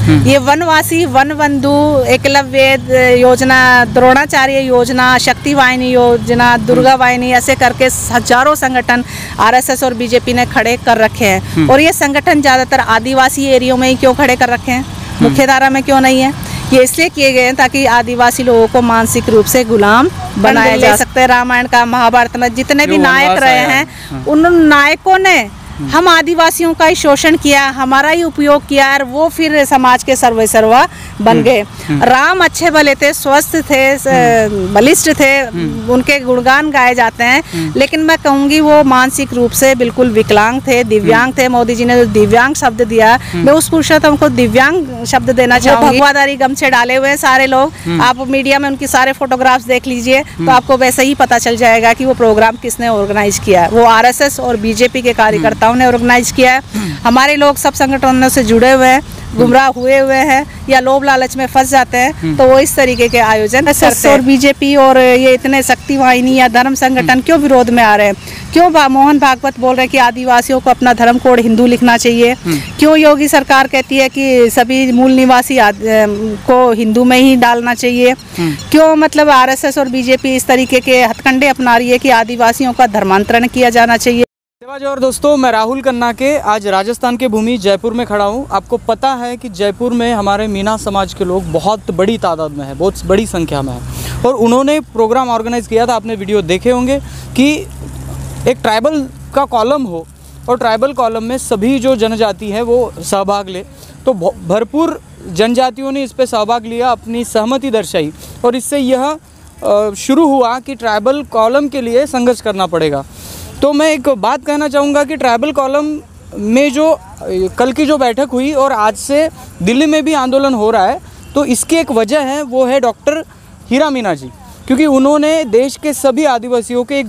ये वनवासी, वन बंधु, एकलव्य योजना, द्रोणाचार्य योजना, शक्ति वाहिनी योजना, दुर्गा वाहिनी, ऐसे करके हजारों संगठन आरएसएस और बीजेपी ने खड़े कर रखे हैं। और ये संगठन ज़्यादातर आदिवासी एरियो में ही क्यों खड़े कर रखे हैं, मुख्य धारा में क्यों नहीं है? ये इसलिए किए गए हैं ताकि आदिवासी लोगों को मानसिक रूप से गुलाम बनाया जा सकते हैं। रामायण का, महाभारत में जितने भी नायक रहे हैं, उन नायकों ने हम आदिवासियों का ही शोषण किया, हमारा ही उपयोग किया और वो फिर समाज के सर्वे सर्वा बन गए। राम अच्छे भले थे, स्वस्थ थे, बलिष्ठ थे, उनके गुणगान गाए जाते हैं, लेकिन मैं कहूँगी वो मानसिक रूप से बिल्कुल विकलांग थे, दिव्यांग थे। मोदी जी ने जो दिव्यांग शब्द दिया, मैं उस पुरुषोत्तम को दिव्यांग शब्द देना चाहूँगी। भगवादारी गमछे डाले हुए हैं सारे लोग, आप मीडिया में उनकी सारे फोटोग्राफ्स देख लीजिए तो आपको वैसे ही पता चल जाएगा कि वो प्रोग्राम किसने ऑर्गेनाइज किया है। वो आरएसएस और बीजेपी के कार्यकर्ताओं ने ऑर्गेनाइज किया है। हमारे लोग सब संगठनों से जुड़े हुए हैं, गुमराह हुए हुए हैं या लोभ लालच में फंस जाते हैं, तो वो इस तरीके के आयोजन करते हैं। और बीजेपी और ये इतने शक्ति वाहिनी या धर्म संगठन क्यों विरोध में आ रहे हैं? क्यों मोहन भागवत बोल रहे हैं कि आदिवासियों को अपना धर्म कोड हिंदू लिखना चाहिए? क्यों योगी सरकार कहती है कि सभी मूल निवासी को हिंदू में ही डालना चाहिए? क्यों मतलब आरएसएस और बीजेपी इस तरीके के हथकंडे अपना रही है कि आदिवासियों का धर्मांतरण किया जाना चाहिए? और दोस्तों, मैं राहुल कन्ना के आज राजस्थान के भूमि जयपुर में खड़ा हूँ। आपको पता है कि जयपुर में हमारे मीना समाज के लोग बहुत बड़ी तादाद में है, बहुत बड़ी संख्या में है, और उन्होंने प्रोग्राम ऑर्गेनाइज किया था। आपने वीडियो देखे होंगे कि एक ट्राइबल का कॉलम हो और ट्राइबल कॉलम में सभी जो जनजाति है वो सहभाग ले। तो भरपूर जनजातियों ने इस पर सहभाग लिया, अपनी सहमति दर्शाई, और इससे यह शुरू हुआ कि ट्राइबल कॉलम के लिए संघर्ष करना पड़ेगा। तो मैं एक बात कहना चाहूँगा कि ट्राइबल कॉलम में जो कल की जो बैठक हुई और आज से दिल्ली में भी आंदोलन हो रहा है, तो इसकी एक वजह है, वो है डॉक्टर हीरा मीना जी, क्योंकि उन्होंने देश के सभी आदिवासियों के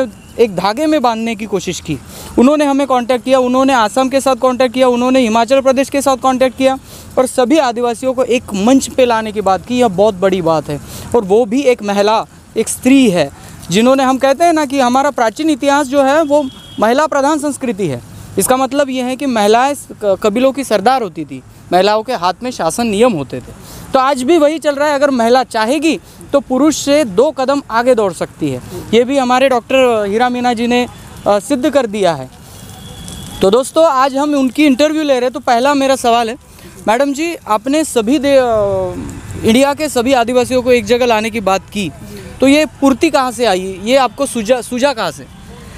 एक धागे में बांधने की कोशिश की। उन्होंने हमें कांटेक्ट किया, उन्होंने आसाम के साथ कांटेक्ट किया, उन्होंने हिमाचल प्रदेश के साथ कांटेक्ट किया और सभी आदिवासियों को एक मंच पे लाने की बात की। यह बहुत बड़ी बात है, और वो भी एक महिला, एक स्त्री है, जिन्होंने, हम कहते हैं ना कि हमारा प्राचीन इतिहास जो है वो महिला प्रधान संस्कृति है। इसका मतलब ये है कि महिलाएं कबीलों की सरदार होती थी, महिलाओं के हाथ में शासन नियम होते थे। तो आज भी वही चल रहा है। अगर महिला चाहेगी तो पुरुष से 2 कदम आगे दौड़ सकती है। ये भी हमारे डॉक्टर हीरा मीना जी ने सिद्ध कर दिया है। तो दोस्तों, आज हम उनकी इंटरव्यू ले रहे हैं। तो पहला मेरा सवाल है, मैडम जी, आपने सभी इंडिया के सभी आदिवासियों को एक जगह लाने की बात की, तो ये पूर्ति कहाँ से आई? ये आपको सूझा कहाँ से?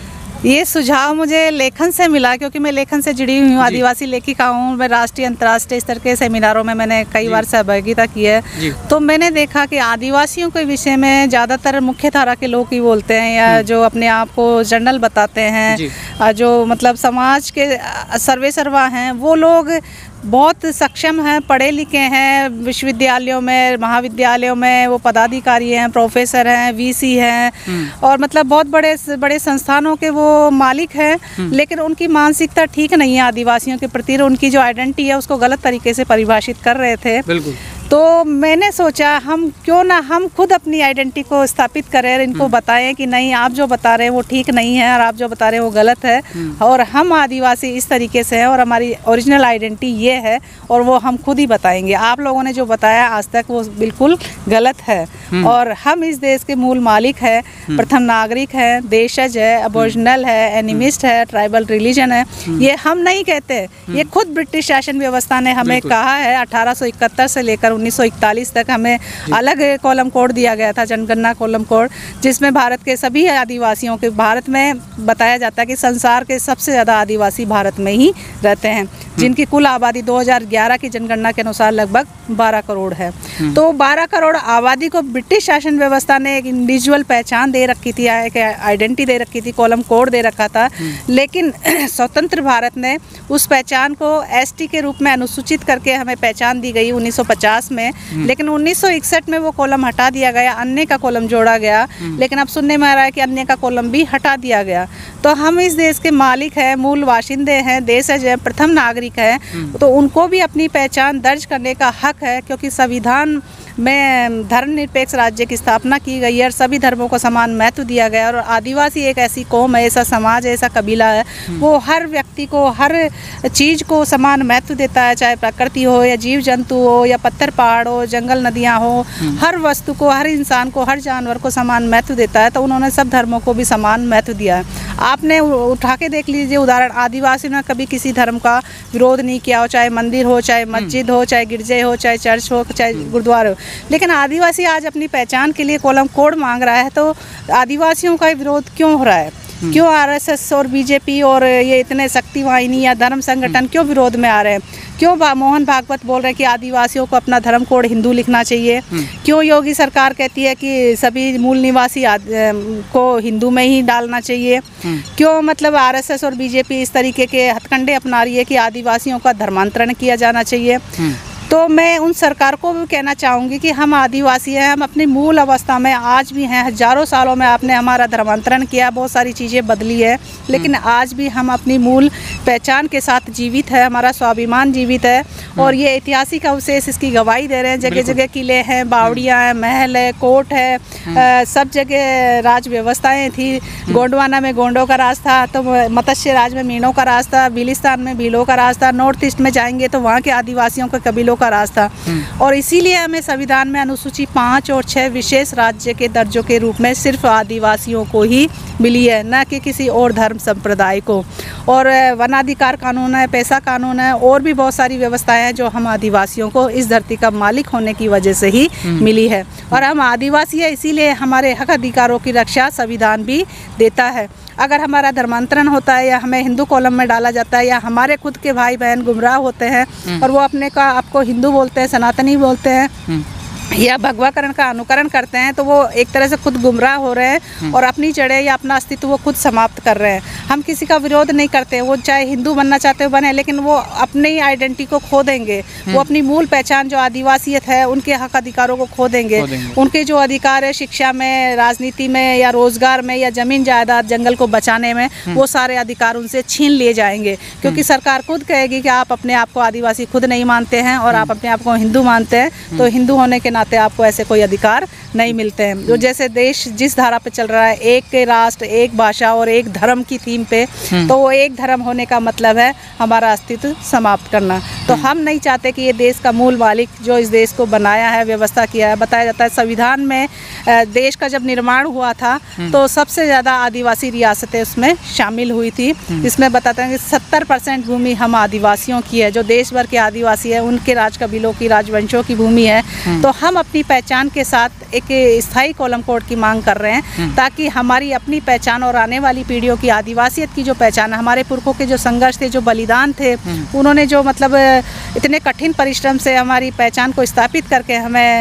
ये सुझाव मुझे लेखन से मिला, क्योंकि मैं लेखन से जुड़ी हुई हूँ, आदिवासी लेखिका हूँ। मैं राष्ट्रीय अंतर्राष्ट्रीय स्तर के सेमिनारों में मैंने कई बार सहभागिता की है। तो मैंने देखा कि आदिवासियों के विषय में ज़्यादातर मुख्य धारा के लोग ही बोलते हैं, या जो अपने आप को जर्नल बताते हैं, जो मतलब समाज के सर्वे सर्वा हैं, वो लोग बहुत सक्षम हैं, पढ़े लिखे हैं, विश्वविद्यालयों में, महाविद्यालयों में वो पदाधिकारी हैं, प्रोफेसर हैं, वीसी हैं, और मतलब बहुत बड़े बड़े संस्थानों के वो मालिक हैं, लेकिन उनकी मानसिकता ठीक नहीं है आदिवासियों के प्रति। उनकी जो आइडेंटिटी है उसको गलत तरीके से परिभाषित कर रहे थे। बिल्कुल। तो मैंने सोचा हम क्यों ना हम खुद अपनी आइडेंटिटी को स्थापित करें, इनको बताएं कि नहीं, आप जो बता रहे हैं वो ठीक नहीं है और आप जो बता रहे हैं वो गलत है, और हम आदिवासी इस तरीके से हैं और हमारी ओरिजिनल आइडेंटिटी ये है, और वो हम खुद ही बताएंगे। आप लोगों ने जो बताया आज तक वो बिल्कुल गलत है, और हम इस देश के मूल मालिक हैं, प्रथम नागरिक हैं, देशज है, अबोरिजिनल है, एनिमिस्ट है, ट्राइबल रिलीजन है। ये हम नहीं कहते, ये खुद ब्रिटिश शासन व्यवस्था ने हमें कहा है। 1871 से लेकर 1941 तक हमें अलग कॉलम कोड दिया गया था, जनगणना कॉलम कोड, जिसमें भारत के सभी आदिवासियों के, भारत में बताया जाता है कि संसार के सबसे ज़्यादा आदिवासी भारत में ही रहते हैं, जिनकी कुल आबादी 2011 की जनगणना के अनुसार लगभग 12 करोड़ है। तो 12 करोड़ आबादी को ब्रिटिश शासन व्यवस्था ने एक इंडिविजुअल पहचान दे रखी थी, एक आइडेंटिटी दे रखी थी, कॉलम कोड दे रखा था, लेकिन स्वतंत्र भारत ने उस पहचान को एसटी के रूप में अनुसूचित करके हमें पहचान दी गई 1950 में, लेकिन 1961 में वो कॉलम हटा दिया गया, अन्य का कॉलम जोड़ा गया, लेकिन अब सुनने में आ रहा है कि अन्य का कॉलम भी हटा दिया गया। तो हम इस देश के मालिक हैं, मूल वाशिंदे हैं, देशज हैं, प्रथम नागरिक हैं, तो उनको भी अपनी पहचान दर्ज करने का हक है, क्योंकि संविधान में धर्मनिरपेक्ष राज्य की स्थापना की गई है और सभी धर्मों को समान महत्व दिया गया है। और आदिवासी एक ऐसी कौम है, ऐसा समाज है, ऐसा कबीला है, वो हर व्यक्ति को, हर चीज़ को समान महत्व देता है, चाहे प्रकृति हो या जीव जंतु हो या पत्थर पहाड़ हो, जंगल नदियाँ हो, हर वस्तु को, हर इंसान को, हर जानवर को समान महत्व देता है। तो उन्होंने सब धर्मों को भी समान महत्व दिया है। आपने उठा के देख लीजिए उदाहरण, आदिवासी ने कभी किसी धर्म का विरोध नहीं किया हो, चाहे मंदिर हो, चाहे मस्जिद हो, चाहे गिरजे हो, चाहे चर्च हो, चाहे गुरुद्वारे हो। लेकिन आदिवासी आज अपनी पहचान के लिए कॉलम कोड मांग रहा है, तो आदिवासियों का विरोध क्यों हो रहा है? क्यों आरएसएस और बीजेपी और ये इतने शक्तिवाहिनी या धर्म संगठन क्यों विरोध में आ रहे हैं? क्यों मोहन भागवत बोल रहे हैं कि आदिवासियों को अपना धर्म कोड हिंदू लिखना चाहिए? क्यों योगी सरकार कहती है कि सभी मूल निवासी को हिंदू में ही डालना चाहिए? क्यों मतलब आरएसएस और बीजेपी इस तरीके के हथकंडे अपना रही है कि आदिवासियों का धर्मांतरण किया जाना चाहिए? तो मैं उन सरकार को भी कहना चाहूँगी कि हम आदिवासी हैं, हम अपनी मूल अवस्था में आज भी हैं। हजारों सालों में आपने हमारा धर्मांतरण किया, बहुत सारी चीज़ें बदली है, लेकिन आज भी हम अपनी मूल पहचान के साथ जीवित है, हमारा स्वाभिमान जीवित है। और ये ऐतिहासिक अवशेष इसकी गवाही दे रहे हैं। जगह जगह किले हैं, बावड़ियाँ हैं, महल है, कोर्ट है, सब जगह राज व्यवस्थाएँ थी। गोंडवाना में गोंडों का राज था, तो मत्स्य राज में मीनों का राज था, बिलिस्तान में भीलों का राज था, नॉर्थ ईस्ट में जाएंगे तो वहाँ के आदिवासियों के कबीलों का राज था। और इसीलिए हमें संविधान में अनुसूची 5 और 6 विशेष राज्य के दर्जों के रूप में सिर्फ आदिवासियों को ही मिली है, न कि किसी और धर्म संप्रदाय को। और वनाधिकार कानून है, पैसा कानून है, और भी बहुत सारी व्यवस्थाएं हैं जो हम आदिवासियों को इस धरती का मालिक होने की वजह से ही मिली है। और हम आदिवासी है, इसीलिए हमारे हक अधिकारों की रक्षा संविधान भी देता है। अगर हमारा धर्मांतरण होता है या हमें हिंदू कॉलम में डाला जाता है, या हमारे खुद के भाई बहन गुमराह होते हैं और वो अपने का आपको हिंदू बोलते हैं, सनातनी बोलते हैं, या भगवाकरण का अनुकरण करते हैं, तो वो एक तरह से खुद गुमराह हो रहे हैं और अपनी जड़ें या अपना अस्तित्व वो खुद समाप्त कर रहे हैं। हम किसी का विरोध नहीं करते, वो चाहे हिंदू बनना चाहते हो बने, लेकिन वो अपनी आइडेंटिटी को खो देंगे, वो अपनी मूल पहचान जो आदिवासियत है, उनके हक अधिकारों को खो देंगे। उनके जो अधिकार है शिक्षा में, राजनीति में, या रोजगार में, या जमीन जायदाद, जंगल को बचाने में, वो सारे अधिकार उनसे छीन लिए जाएंगे। क्योंकि सरकार खुद कहेगी कि आप अपने आप को आदिवासी खुद नहीं मानते हैं और आप अपने आप को हिंदू मानते हैं, तो हिंदू होने के नाते आपको ऐसे कोई अधिकार नहीं मिलते हैं। जो जैसे देश जिस धारा पे चल रहा है, एक राष्ट्र, एक भाषा और एक धर्म की थीम पे, तो वो एक धर्म होने का मतलब है हमारा अस्तित्व समाप्त करना। तो हम नहीं चाहते कि ये देश का मूल मालिक जो इस देश को बनाया है, व्यवस्था किया है, बताया जाता है संविधान में देश का जब निर्माण हुआ था तो सबसे ज़्यादा आदिवासी रियासतें उसमें शामिल हुई थी। इसमें बताते हैं कि 70% भूमि हम आदिवासियों की है, जो देश भर के आदिवासी है उनके राज कबीलों की, राजवंशों की भूमि है। तो हम अपनी पहचान के साथ एक स्थायी कॉलम कोड की मांग कर रहे हैं, ताकि हमारी अपनी पहचान और आने वाली पीढ़ियों की आदिवासियत की जो पहचान है, हमारे पुरखों के जो संघर्ष थे, जो बलिदान थे, उन्होंने जो मतलब इतने कठिन परिश्रम से हमारी पहचान को स्थापित करके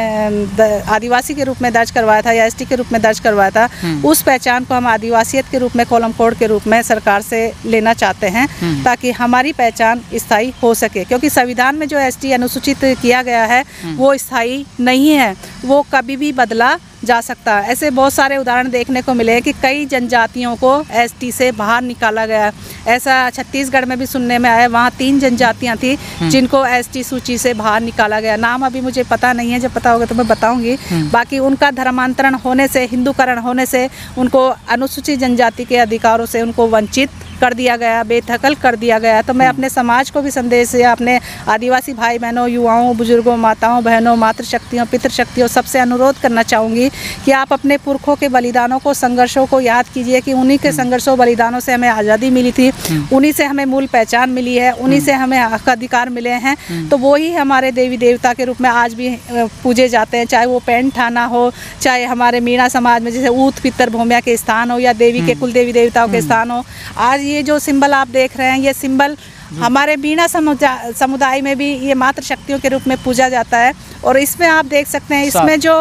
हमें आदिवासी के रूप में दर्ज करवाया था या एसटी के रूप में दर्ज करवाया था, उस पहचान को हम आदिवासियत के रूप में, कॉलम कोड के रूप में सरकार से लेना चाहते हैं, ताकि हमारी पहचान स्थायी हो सके। क्योंकि संविधान में जो एसटी अनुसूचित किया गया है वो स्थायी नहीं है, वो कभी भी बदला जा सकता है। ऐसे बहुत सारे उदाहरण देखने को मिले हैं कि कई जनजातियों को एसटी से बाहर निकाला गया। ऐसा छत्तीसगढ़ में भी सुनने में आया, वहाँ 3 जनजातियाँ थी जिनको एसटी सूची से बाहर निकाला गया। नाम अभी मुझे पता नहीं है, जब पता होगा तो मैं बताऊंगी। बाकी उनका धर्मांतरण होने से, हिंदूकरण होने से, उनको अनुसूचित जनजाति के अधिकारों से उनको वंचित कर दिया गया, बेदखल कर दिया गया। तो मैं अपने समाज को भी संदेश, या अपने आदिवासी भाई बहनों, युवाओं, बुजुर्गों, माताओं, बहनों, मातृशक्तियों, पितृशक्तियों, सबसे अनुरोध करना चाहूँगी कि आप अपने पुरखों के बलिदानों को, संघर्षों को याद कीजिए कि उन्हीं के संघर्षों, बलिदानों से हमें आज़ादी मिली थी, उन्हीं से हमें मूल पहचान मिली है, उन्हीं से हमें हक अधिकार मिले हैं। तो वो ही हमारे देवी देवता के रूप में आज भी पूजे जाते हैं, चाहे वो पेंट थाना हो, चाहे हमारे मीणा समाज में जैसे ऊत पितर भूमिया के स्थान हो, या देवी के कुल देवी देवताओं के स्थान हो। आज ये जो सिंबल आप देख रहे हैं, ये सिंबल हमारे बीना समुदाय में भी ये मातृशक्तियों के रूप में पूजा जाता है। और इसमें आप देख सकते हैं, इसमें जो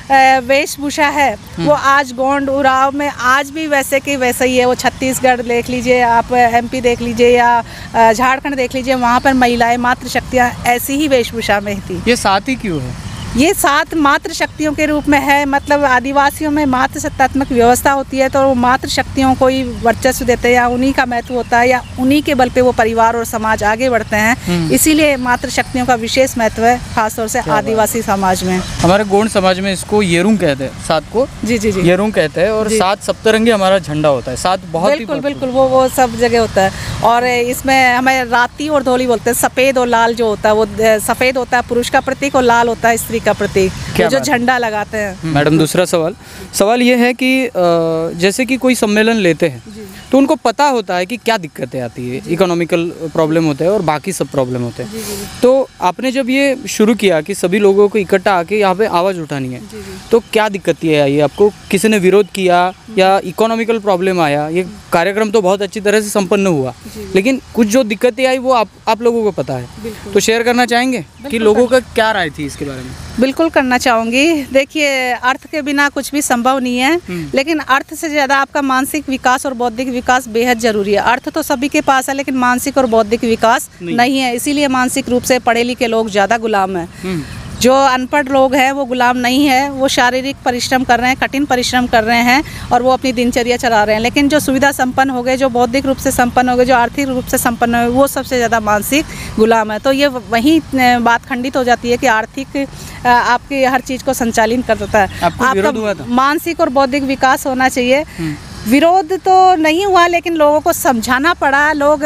वेशभूषा है वो आज गोंड, उराव में आज भी वैसे कि वैसे ही है। वो छत्तीसगढ़ देख लीजिए, आप एमपी देख लीजिए, या झारखंड देख लीजिए, वहाँ पर महिलाएं, मातृशक्तियाँ ऐसी ही वेशभूषा में थी। ये साथ ही क्यों है? ये 7 मातृ शक्तियों के रूप में है। मतलब आदिवासियों में मातृ सत्तात्मक व्यवस्था होती है, तो वो मातृ शक्तियों को ही वर्चस्व देते हैं, या उन्हीं का महत्व होता है, या उन्हीं के बल पे वो परिवार और समाज आगे बढ़ते हैं। इसीलिए मातृ शक्तियों का विशेष महत्व है, खासतौर से आदिवासी समाज में। हमारे गोंड समाज में इसको येरुंग कहते हैं, 7 को जी जी जी येरुंग कहते हैं। और 7 सप्तरंगी हमारा झंडा होता है, 7 बहुत ही बिल्कुल बिल्कुल वो सब जगह होता है। और इसमें हमें राती और धोली बोलते हैं। सफ़ेद और लाल जो होता है, वो सफ़ेद होता है पुरुष का प्रतीक और लाल होता है स्त्री का प्रतीक, जो झंडा लगाते हैं। मैडम, दूसरा सवाल ये है कि जैसे कि कोई सम्मेलन लेते हैं तो उनको पता होता है कि क्या दिक्कतें आती है, इकोनॉमिकल प्रॉब्लम होते हैं और बाकी सब प्रॉब्लम होते हैं। तो आपने जब ये शुरू किया कि सभी लोगों को इकट्ठा आके यहाँ पे आवाज़ उठानी है, तो क्या दिक्कतें आई? आपको किसी ने विरोध किया या इकोनॉमिकल प्रॉब्लम आया? ये कार्यक्रम तो बहुत अच्छी तरह से संपन्न हुआ, लेकिन कुछ जो दिक्कतें आई वो आप लोगों को पता है, तो शेयर करना चाहेंगे कि लोगों का क्या राय थी इसके बारे में? बिल्कुल करना चाहूँगी। देखिए, अर्थ के बिना कुछ भी संभव नहीं है, लेकिन अर्थ से ज़्यादा आपका मानसिक विकास और बौद्धिक विकास बेहद ज़रूरी है। अर्थ तो सभी के पास है, लेकिन मानसिक और बौद्धिक विकास नहीं है। इसीलिए मानसिक रूप से पढ़े लिखे लोग ज़्यादा गुलाम हैं। जो अनपढ़ लोग हैं वो गुलाम नहीं है, वो शारीरिक परिश्रम कर रहे हैं, कठिन परिश्रम कर रहे हैं और वो अपनी दिनचर्या चला रहे हैं। लेकिन जो सुविधा संपन्न हो गए, जो बौद्धिक रूप से संपन्न हो गए, जो आर्थिक रूप से संपन्न हो गए, वो सबसे ज़्यादा मानसिक गुलाम है। तो ये वहीं बात खंडित हो जाती है कि आर्थिक आपकी हर चीज़ को संचालित करता है। आपका मानसिक और बौद्धिक विकास होना चाहिए। विरोध तो नहीं हुआ, लेकिन लोगों को समझाना पड़ा। लोग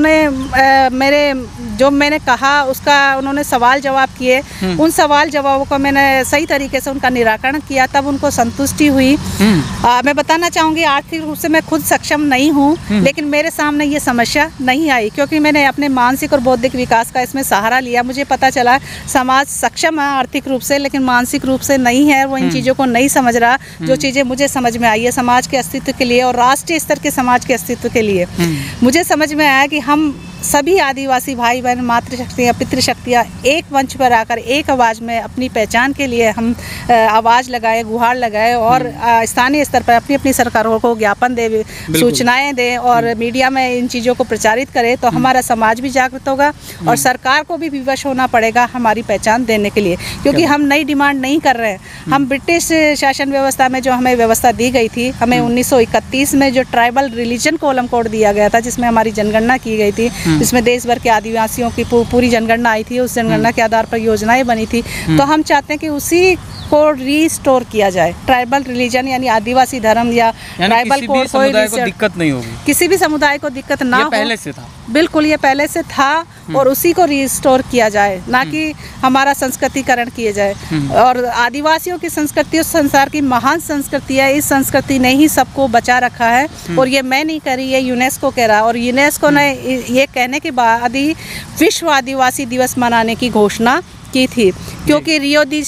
मैंने कहा उसका उन्होंने सवाल जवाब किए, उन सवाल जवाबों को मैंने सही तरीके से उनका निराकरण किया, तब उनको संतुष्टि हुई। मैं बताना चाहूँगी, आर्थिक रूप से मैं खुद सक्षम नहीं हूँ, लेकिन मेरे सामने ये समस्या नहीं आई, क्योंकि मैंने अपने मानसिक और बौद्धिक विकास का इसमें सहारा लिया। मुझे पता चला समाज सक्षम है आर्थिक रूप से, लेकिन मानसिक रूप से नहीं है। वो इन चीज़ों को नहीं समझ रहा। जो चीज़ें मुझे समझ में आई है समाज के अस्तित्व के लिए और राष्ट्रीय स्तर के समाज के अस्तित्व के लिए, मुझे समझ में आया कि हम सभी आदिवासी भाई बहन, मातृशक्तियाँ, पितृशक्तियाँ एक मंच पर आकर एक आवाज़ में अपनी पहचान के लिए हम आवाज़ लगाए, गुहार लगाए और स्थानीय स्तर पर अपनी अपनी सरकारों को ज्ञापन दे, सूचनाएं दें और मीडिया में इन चीज़ों को प्रचारित करें, तो हमारा समाज भी जागृत होगा और सरकार को भी विवश होना पड़ेगा हमारी पहचान देने के लिए। क्योंकि हम नई डिमांड नहीं कर रहे हैं। हम ब्रिटिश शासन व्यवस्था में जो हमें व्यवस्था दी गई थी, हमें 1931 में जो ट्राइबल रिलीजन कोलम कोड दिया गया था, जिसमें हमारी जनगणना की गई थी, जिसमें देश भर के आदिवासियों की पूरी जनगणना आई थी, उस जनगणना के आधार पर योजनाएं बनी थी। तो हम चाहते हैं कि उसी को रीस्टोर किया जाए। ट्राइबल रिलीजन यानी आदिवासी धर्म या ट्राइबल कोड, कोई दिक्कत नहीं होगी, किसी भी समुदाय को दिक्कत ना हो। पहले से था, बिल्कुल ये पहले से था और उसी को रीस्टोर किया जाए, ना कि हमारा संस्कृतिकरण किया जाए। और आदिवासियों की संस्कृति उस संसार की महान संस्कृति है। इस संस्कृति ने ही सबको बचा रखा है और ये मैं नहीं कह रही, ये यूनेस्को कह रहा है। और यूनेस्को ने ये कहने के बाद ही विश्व आदिवासी दिवस मनाने की घोषणा की थी, क्योंकि रियो दी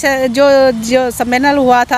जो सम्मेलन हुआ था,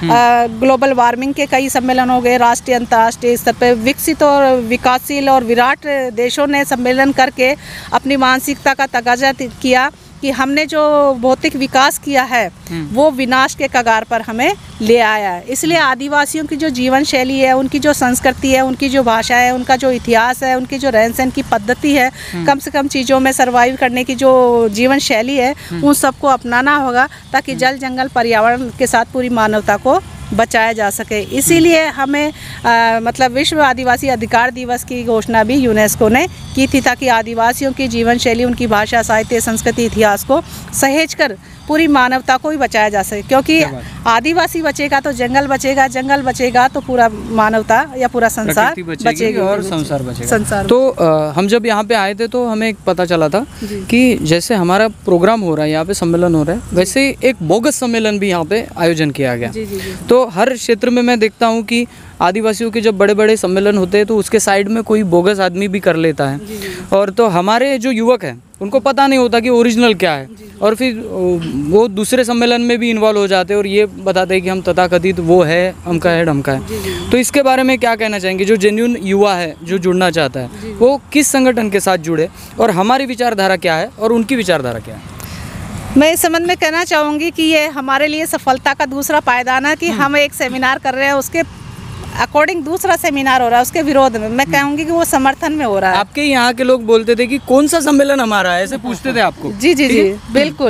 ग्लोबल वार्मिंग के कई सम्मेलन हो गए राष्ट्रीय अंतर्राष्ट्रीय स्तर पर। विकसित और विकासशील और विराट देशों ने सम्मेलन करके अपनी मानसिकता का तगाजा किया कि हमने जो भौतिक विकास किया है वो विनाश के कगार पर हमें ले आया है। इसलिए आदिवासियों की जो जीवन शैली है, उनकी जो संस्कृति है, उनकी जो भाषा है, उनका जो इतिहास है, उनकी जो रहन सहन की पद्धति है, कम से कम चीज़ों में सर्वाइव करने की जो जीवन शैली है, उन सबको अपनाना होगा, ताकि जल जंगल पर्यावरण के साथ पूरी मानवता को बचाया जा सके। इसीलिए हमें मतलब विश्व आदिवासी अधिकार दिवस की घोषणा भी यूनेस्को ने की थी, ताकि आदिवासियों की जीवन शैली, उनकी भाषा, साहित्य, संस्कृति, इतिहास को सहेज कर पूरी मानवता को ही बचाया जा सके। क्योंकि आदिवासी बचेगा तो जंगल बचेगा, जंगल बचेगा तो पूरा मानवता या पूरा संसार बचेगा और संसार बचेगा। तो हम जब यहाँ पे आए थे तो हमें एक पता चला था कि जैसे हमारा प्रोग्राम हो रहा है, यहाँ पे सम्मेलन हो रहा है, वैसे एक बोगस सम्मेलन भी यहाँ पे आयोजन किया गया। तो हर क्षेत्र में मैं देखता हूँ कि आदिवासियों के जब बड़े बड़े सम्मेलन होते हैं तो उसके साइड में कोई बोगस आदमी भी कर लेता है। और तो हमारे जो युवक हैं उनको पता नहीं होता कि ओरिजिनल क्या है, और फिर वो दूसरे सम्मेलन में भी इन्वॉल्व हो जाते हैं और ये बताते हैं कि हम तथाकथित वो है, अमका है, ढमका है। तो इसके बारे में क्या कहना चाहेंगे? जो जेन्युइन युवा है, जो जुड़ना चाहता है, वो किस संगठन के साथ जुड़े और हमारी विचारधारा क्या है और उनकी विचारधारा क्या है? मैं इस संबंध में कहना चाहूँगी कि ये हमारे लिए सफलता का दूसरा पायदान है कि हम एक सेमिनार कर रहे हैं, उसके अकॉर्डिंग दूसरा सेमिनार हो रहा है उसके विरोध में। मैं कहूँगी कि वो समर्थन में हो रहा है। आपके यहाँ के लोग बोलते थे कि कौन सा सम्मेलन हमारा है, ऐसे पूछते थे आपको? जी जी जी बिल्कुल।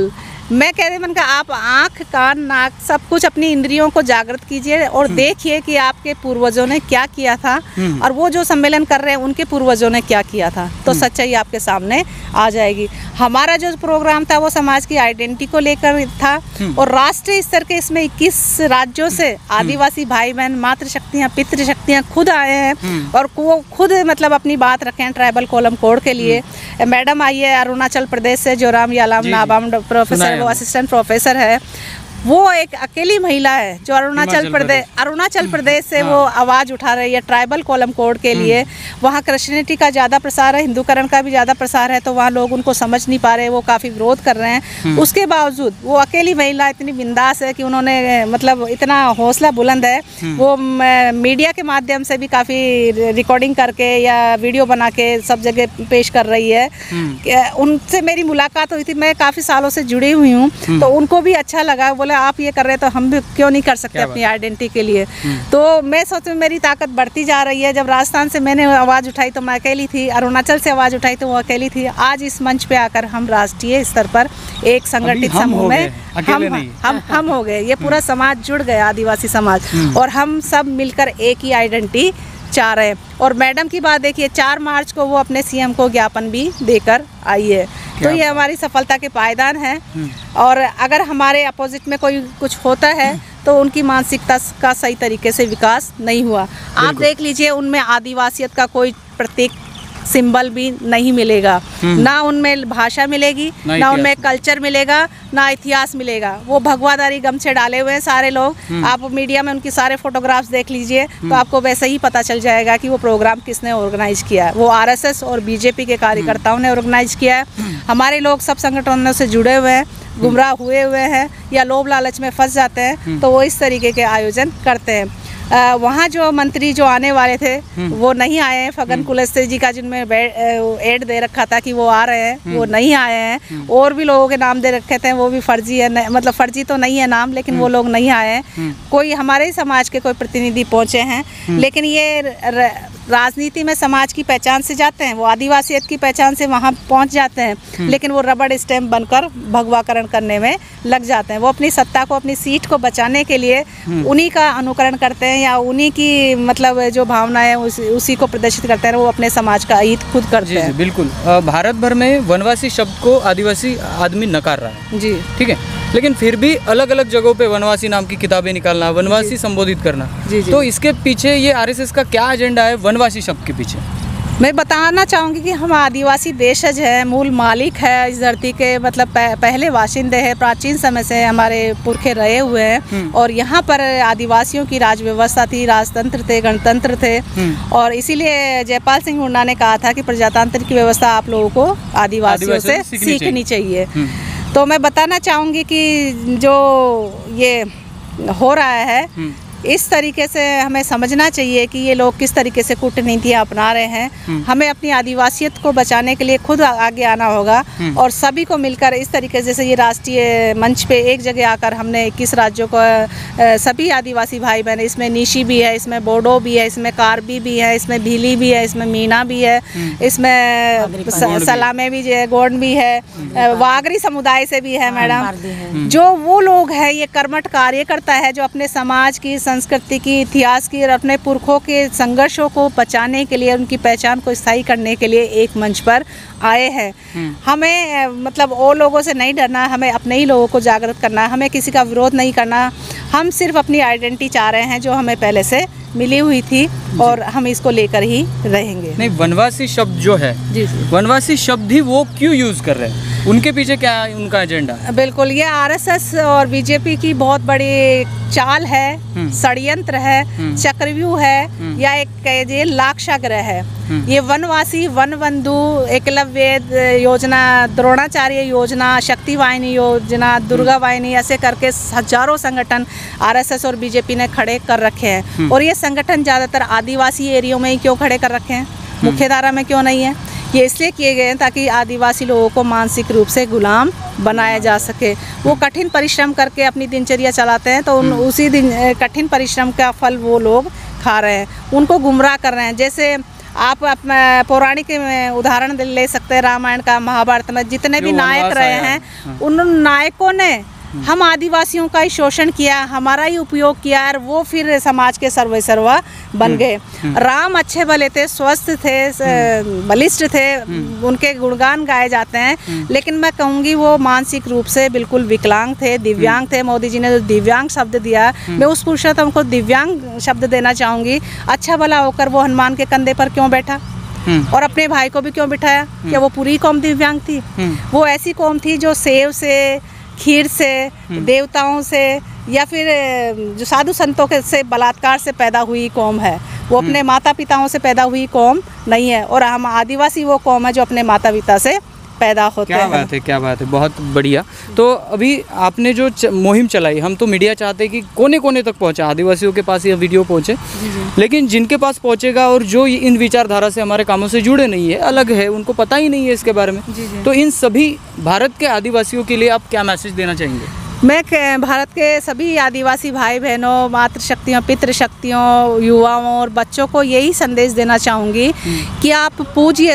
मैं कह रही मन का आप आँख कान नाक सब कुछ अपनी इंद्रियों को जागृत कीजिए और देखिए कि आपके पूर्वजों ने क्या किया था और वो जो सम्मेलन कर रहे हैं उनके पूर्वजों ने क्या किया था, तो सच्चाई आपके सामने आ जाएगी। हमारा जो प्रोग्राम था वो समाज की आइडेंटिटी को लेकर था और राष्ट्रीय स्तर के इसमें 21 राज्यों से आदिवासी भाई बहन मातृशक्तियाँ पितृशक्तियाँ खुद आए हैं और वो खुद मतलब अपनी बात रखे हैं ट्राइबल कोलम कोड के लिए। मैडम आई है अरुणाचल प्रदेश से, जोराम यालाम नाबाम प्रोफेसर, वो असिस्टेंट प्रोफेसर है। वो एक अकेली महिला है जो अरुणाचल प्रदेश से वो आवाज़ उठा रही है ट्राइबल कोलम कोड के लिए। वहाँ क्रिश्चियनिटी का ज़्यादा प्रसार है, हिंदूकरण का भी ज़्यादा प्रसार है, तो वहाँ लोग उनको समझ नहीं पा रहे, वो काफ़ी विरोध कर रहे हैं। उसके बावजूद वो अकेली महिला इतनी बिंदास है कि उन्होंने मतलब इतना हौसला बुलंद है, वो मीडिया के माध्यम से भी काफ़ी रिकॉर्डिंग करके या वीडियो बना के सब जगह पेश कर रही है। उनसे मेरी मुलाकात हुई थी, मैं काफ़ी सालों से जुड़ी हुई हूँ, तो उनको भी अच्छा लगा। बोले आप ये कर रहे हैं तो हम भी क्यों नहीं कर सकते अपनी आइडेंटिटी के लिए। तो मैं सोचती हूँ मेरी ताकत बढ़ती जा रही है। जब राजस्थान से मैंने आवाज़ उठाई तो मैं अकेली थी, अरुणाचल से आवाज़ उठाई तो वो अकेली थी। आज इस मंच पे आकर हम राष्ट्रीय स्तर पर एक संगठित समूह में हम हो गए, ये पूरा समाज जुड़ गया, आदिवासी समाज, और हम सब मिलकर एक ही आइडेंटिटी चाह रहे हैं। और मैडम की बात देखिए, 4 मार्च को वो अपने सीएम को ज्ञापन भी देकर आई है, तो ये हमारी सफलता के पायदान है। और अगर हमारे अपोजिट में कोई कुछ होता है तो उनकी मानसिकता का सही तरीके से विकास नहीं हुआ। आप देख लीजिए, उनमें आदिवासियत का कोई प्रतीक सिंबल भी नहीं मिलेगा, ना उनमें भाषा मिलेगी, ना उनमें कल्चर मिलेगा, ना इतिहास मिलेगा। वो भगवादारी गमछे डाले हुए हैं सारे लोग। आप मीडिया में उनकी सारे फोटोग्राफ्स देख लीजिए तो आपको वैसे ही पता चल जाएगा कि वो प्रोग्राम किसने ऑर्गेनाइज किया है। वो आरएसएस और बीजेपी के कार्यकर्ताओं ने ऑर्गेनाइज किया है। हमारे लोग सब संगठनों से जुड़े हुए हैं, गुमराह हुए हैं या लोभ लालच में फंस जाते हैं, तो वो इस तरीके के आयोजन करते हैं। वहाँ जो मंत्री जो आने वाले थे वो नहीं आए हैं। फगन कुलस्ते जी का जिनमें एड दे रखा था कि वो आ रहे हैं, वो नहीं आए हैं। और भी लोगों के नाम दे रखे थे, वो भी फर्जी है, मतलब फर्जी तो नहीं है नाम, लेकिन वो लोग नहीं आए हैं। कोई हमारे ही समाज के कोई प्रतिनिधि पहुँचे हैं, लेकिन ये राजनीति में समाज की पहचान से जाते हैं, वो आदिवासियत की पहचान से वहाँ पहुँच जाते हैं, लेकिन वो रबड़ स्टैम्प बनकर भगवाकरण करने में लग जाते हैं। वो अपनी सत्ता को, अपनी सीट को बचाने के लिए उन्हीं का अनुकरण करते हैं या उन्हीं की मतलब जो भावना है उसी को प्रदर्शित करते हैं। वो अपने समाज का हित खुद करते हैं। बिल्कुल। भारत भर में वनवासी शब्द को आदिवासी आदमी नकार रहा है जी, ठीक है, लेकिन फिर भी अलग अलग जगहों पे वनवासी नाम की किताबें निकालना, वनवासी संबोधित करना, तो इसके पीछे ये आरएसएस का क्या एजेंडा है वनवासी शब्द के पीछे? मैं बताना चाहूँगी कि हम आदिवासी देशज है, मूल मालिक है इस धरती के, मतलब पहले वाशिंदे हैं, प्राचीन समय से हमारे पुरखे रहे हुए हैं। और यहाँ पर आदिवासियों की राज व्यवस्था थी, राजतंत्र थे, गणतंत्र थे, और इसीलिए जयपाल सिंह हुड्डा ने कहा था कि प्रजातंत्र की व्यवस्था आप लोगों को आदिवासियों से सीखनी चाहिए। तो मैं बताना चाहूँगी कि जो ये हो रहा है इस तरीके से हमें समझना चाहिए कि ये लोग किस तरीके से कूटनीतियाँ अपना रहे हैं। हमें अपनी आदिवासियत को बचाने के लिए खुद आगे आना होगा और सभी को मिलकर इस तरीके जैसे ये राष्ट्रीय मंच पे एक जगह आकर हमने 21 राज्यों को सभी आदिवासी भाई बहन, इसमें निशी भी है, इसमें बोडो भी है, इसमें कार्बी भी है, इसमें भीली भी है, इसमें मीना भी है, इसमें सलामे भी है, गोंड भी है, वागरी समुदाय से भी है मैडम। जो वो लोग हैं ये कर्मठ कार्यकर्ता है जो अपने समाज की, संस्कृति की, इतिहास की और अपने पुरखों के संघर्षों को बचाने के लिए, उनकी पहचान को स्थायी करने के लिए एक मंच पर आए हैं। हमें मतलब और लोगों से नहीं डरना, हमें अपने ही लोगों को जागृत करना, हमें किसी का विरोध नहीं करना। हम सिर्फ अपनी आइडेंटिटी चाह रहे हैं जो हमें पहले से मिली हुई थी और हम इसको लेकर ही रहेंगे। नहीं, वनवासी शब्द जो है जी, वनवासी शब्द ही वो क्यों यूज कर रहे हैं? उनके पीछे क्या है उनका एजेंडा? बिल्कुल, ये आरएसएस और बीजेपी की बहुत बड़ी चाल है, षड्यंत्र है, चक्रव्यूह है, या एक कहिए लाक्षाग्रह है। ये वनवासी, वनबंधु, एकलव्य योजना, द्रोणाचार्य योजना, शक्ति वाहिनी योजना, दुर्गा वाहिनी, ऐसे करके हजारों संगठन आरएसएस और बीजेपी ने खड़े कर रखे हैं। और ये संगठन ज़्यादातर आदिवासी एरियो में ही क्यों खड़े कर रखे हैं, मुख्य धारा में क्यों नहीं है? ये इसलिए किए गए हैं ताकि आदिवासी लोगों को मानसिक रूप से गुलाम बनाया जा सके। वो कठिन परिश्रम करके अपनी दिनचर्या चलाते हैं, तो उसी दिन कठिन परिश्रम का फल वो लोग खा रहे हैं, उनको गुमराह कर रहे हैं। जैसे आप पौराणिक उदाहरण ले सकते हैं, रामायण का, महाभारत में जितने भी नायक रहे हैं उन नायकों ने हम आदिवासियों का ही शोषण किया, हमारा ही उपयोग किया और वो फिर समाज के सर्वेसर्वा बन गए। राम अच्छे भले थे, स्वस्थ थे, बलिष्ठ थे, उनके गुणगान गाए जाते हैं, लेकिन मैं कहूँगी वो मानसिक रूप से बिल्कुल विकलांग थे, दिव्यांग थे। मोदी जी ने जो दिव्यांग शब्द दिया, मैं उस पुरुषोत्तम को दिव्यांग शब्द देना चाहूँगी। अच्छा भला होकर वो हनुमान के कंधे पर क्यों बैठा और अपने भाई को भी क्यों बिठाया? क्या वो पूरी कौम दिव्यांग थी? वो ऐसी कौम थी जो सेव से, खीर से, देवताओं से या फिर जो साधु संतों के से बलात्कार से पैदा हुई कौम है। वो अपने माता पिताओं से पैदा हुई कौम नहीं है, और हम आदिवासी वो कौम है जो अपने माता पिता से पैदा होते हैं। क्या बात है, क्या बात है, बहुत बढ़िया। तो अभी आपने जो मुहिम चलाई, हम तो मीडिया चाहते हैं कि कोने कोने तक पहुंचे, आदिवासियों के पास ये वीडियो पहुंचे, लेकिन जिनके पास पहुंचेगा और जो इन विचारधारा से हमारे कामों से जुड़े नहीं है, अलग है, उनको पता ही नहीं है इसके बारे में, तो इन सभी भारत के आदिवासियों के लिए आप क्या मैसेज देना चाहेंगे? मैं भारत के सभी आदिवासी भाई बहनों, मातृशक्तियों, पितृशक्तियों, युवाओं और बच्चों को यही संदेश देना चाहूँगी कि आप पूजिए,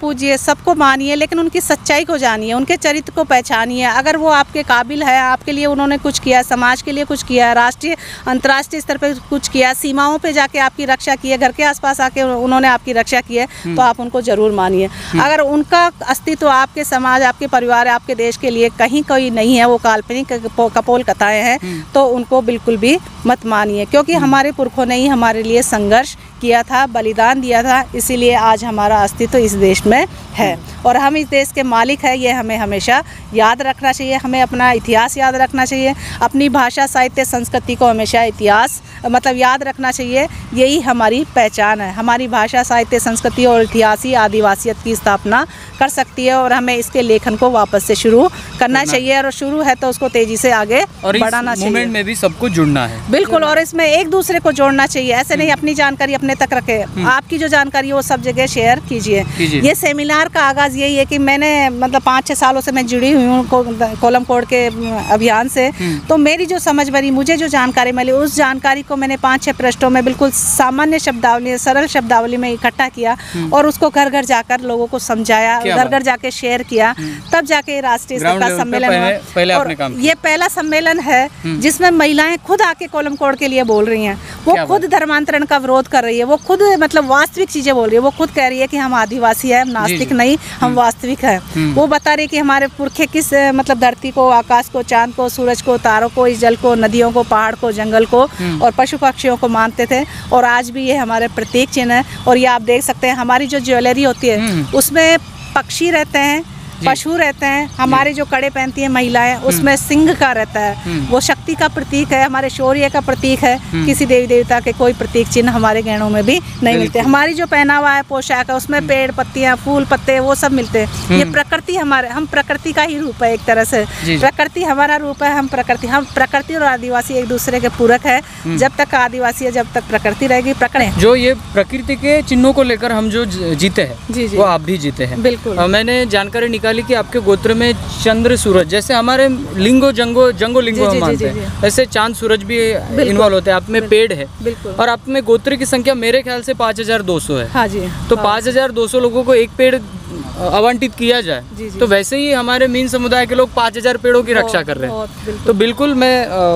सबको मानिए, लेकिन उनकी सच्चाई को जानिए, उनके चरित्र को पहचानिए। अगर वो आपके काबिल है, आपके लिए उन्होंने कुछ किया, समाज के लिए कुछ किया, राष्ट्रीय अंतर्राष्ट्रीय स्तर पर कुछ किया, सीमाओं पर जाके आपकी रक्षा की है, घर के आसपास आके उन्होंने आपकी रक्षा की है, तो आप उनको ज़रूर मानिए। अगर उनका अस्तित्व आपके समाज, आपके परिवार, आपके देश के लिए कहीं कोई नहीं है, वो काल्पनिक कपोल कथाएं हैं, तो उनको बिल्कुल भी मत मानिए, क्योंकि हमारे पुरखों ने ही हमारे लिए संघर्ष किया था, बलिदान दिया था, इसीलिए आज हमारा अस्तित्व इस देश में है और हम इस देश के मालिक हैं। ये हमें हमेशा याद रखना चाहिए, हमें अपना इतिहास याद रखना चाहिए, अपनी भाषा, साहित्य, संस्कृति को हमेशा इतिहास याद रखना चाहिए। यही हमारी पहचान है। हमारी भाषा, साहित्य, संस्कृति और इतिहास ही आदिवासियत की स्थापना कर सकती है, और हमें इसके लेखन को वापस से शुरू करना चाहिए, और शुरू है तो उसको तेजी से आगे बढ़ाना चाहिए। मूवमेंट में भी सबको जुड़ना है, बिल्कुल, और इसमें एक दूसरे को जोड़ना चाहिए। ऐसे नहीं अपनी जानकारी अपने तक रखे, आपकी जो जानकारी है वो सब जगह शेयर कीजिए। ये सेमिनार का आगाज यही है कि मैंने 5-6 सालों से मैं जुड़ी हुई हूँ कोलम कोड के अभियान से, तो मेरी जो समझ बनी, मुझे जो जानकारी मिली, उस जानकारी को मैंने 5-6 पृष्ठों में बिल्कुल सामान्य शब्दावली, सरल शब्दावली में इकट्ठा किया और उसको घर घर जाकर लोगों को समझाया, घर घर जाके शेयर किया, तब जाके राष्ट्रीय स्तर का सम्मेलन हुआ। और ये पहला सम्मेलन है जिसमें महिलाएं खुद आके कोलम कोड के लिए बोल रही हैं। वो खुद धर्मांतरण का विरोध कर रही है, वो खुद वास्तविक चीजें बोल रही है। वो खुद कह रही है कि हम आदिवासी हैं, नास्तिक नहीं, हम वास्तविक हैं। वो बता रही है कि हमारे पुरखे किस धरती को, आकाश को, चांद को, सूरज को, तारों को, इस जल को, नदियों को, पहाड़ को, जंगल को और पशु पक्षियों को मानते थे, और आज भी ये हमारे प्रतीक चिन्ह है। और ये आप देख सकते हैं, हमारी जो ज्वेलरी होती है उसमें पक्षी रहते हैं, पशु रहते हैं, हमारे जो कड़े पहनती हैं महिलाएं उसमें सिंह का रहता है, वो शक्ति का प्रतीक है, हमारे शौर्य का प्रतीक है। किसी देवी देवता के कोई प्रतीक चिन्ह हमारे गहनों में भी नहीं मिलते। हमारी जो पहनावा है, पोशाक है, उसमें पेड़, पत्तियां, फूल, पत्ते, वो सब मिलते हैं। ये प्रकृति हम प्रकृति का ही रूप है, एक तरह से प्रकृति हमारा रूप है। हम प्रकृति और आदिवासी एक दूसरे के पूरक है। जब तक आदिवासी है, जब तक प्रकृति रहेगी। जो ये प्रकृति के चिन्हों को लेकर हम जो जीते हैं, वो आप भी जीते हैं। बिल्कुल, मैंने जानकारी निकाली कि आपके गोत्र में चंद्र सूरज, जैसे हमारे लिंगो जंगो लिंगो हम मानते हैं, ऐसे चांद सूरज भी इन्वॉल्व होते हैं। आप में पेड़ है, और आप में गोत्र की संख्या मेरे ख्याल से 5200 है। हाँ जी, तो 5200 लोगों को एक पेड़ आवंटित किया जाए, तो वैसे ही हमारे मीन समुदाय के लोग 5000 पेड़ों की रक्षा कर रहे हैं। तो बिल्कुल मैं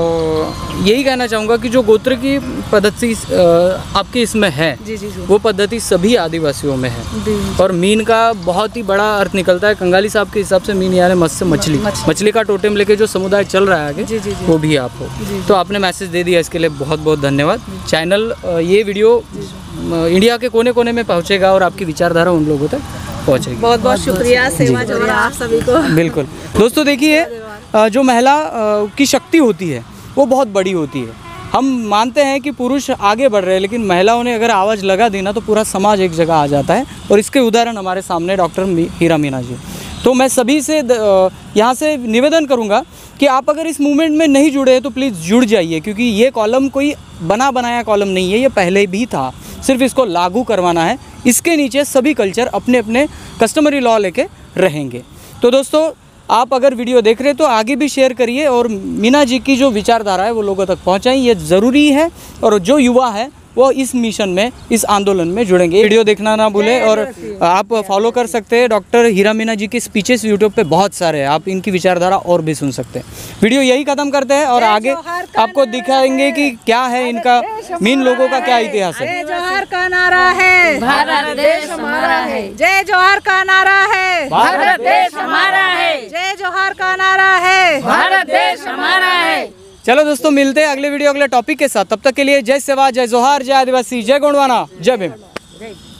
यही कहना चाहूँगा कि जो गोत्र की पद्धति आपके इसमें है, वो पद्धति सभी आदिवासियों में है। और मीन का बहुत ही बड़ा अर्थ निकलता है। कंगाली साहब के हिसाब से मीन यानी मत्स्य, मछली का टोटेम लेके जो समुदाय चल रहा है आगे, वो भी आप हो। तो आपने मैसेज दे दिया, इसके लिए बहुत बहुत धन्यवाद। चैनल, ये वीडियो इंडिया के कोने कोने में पहुँचेगा और आपकी विचारधारा उन लोगों तक पहुँचेगी। बहुत बहुत शुक्रिया, सेवा जो आप सभी को। बिल्कुल दोस्तों, देखिए जो महिला की शक्ति होती है वो बहुत बड़ी होती है। हम मानते हैं कि पुरुष आगे बढ़ रहे हैं, लेकिन महिलाओं ने अगर आवाज़ लगा दी ना, तो पूरा समाज एक जगह आ जाता है। और इसके उदाहरण हमारे सामने डॉक्टर हीरा मीना जी। तो मैं सभी से यहाँ से निवेदन करूँगा कि आप अगर इस मूवमेंट में नहीं जुड़े हैं तो प्लीज़ जुड़ जाइए, क्योंकि ये कॉलम कोई बना बनाया कॉलम नहीं है, ये पहले भी था, सिर्फ इसको लागू करवाना है। इसके नीचे सभी कल्चर अपने अपने कस्टमरी लॉ लेके रहेंगे। तो दोस्तों, आप अगर वीडियो देख रहे हैं तो आगे भी शेयर करिए, और मीना जी की जो विचारधारा है वो लोगों तक पहुंचाएं, ये ज़रूरी है। और जो युवा है वो इस मिशन में, इस आंदोलन में जुड़ेंगे। वीडियो देखना ना भूलें और आप फॉलो कर सकते हैं डॉक्टर हीरा मीना जी के स्पीचेस यूट्यूब पे बहुत सारे हैं, आप इनकी विचारधारा और भी सुन सकते हैं। वीडियो यही खत्म करते हैं और आगे आपको दिखाएंगे कि क्या है इनका, मीन लोगों का क्या इतिहास है। जय जोहार का नारा है, भारत देश हमारा है। जय जोहार का नारा है, भारत देश हमारा है। जय जोहार का नारा है, भारत देश हमारा है। चलो दोस्तों, मिलते हैं अगले वीडियो अगले टॉपिक के साथ। तब तक के लिए जय सेवा, जय जोहार, जय आदिवासी, जय गोंडवाना, जय भीम।